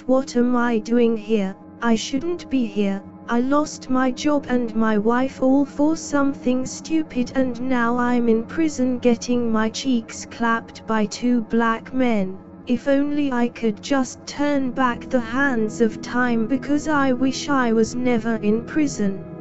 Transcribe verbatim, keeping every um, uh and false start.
earth, what am I doing here? I shouldn't be here. I lost my job and my wife all for something stupid, and now I'm in prison getting my cheeks clapped by two black men. If only I could just turn back the hands of time, because I wish I was never in prison.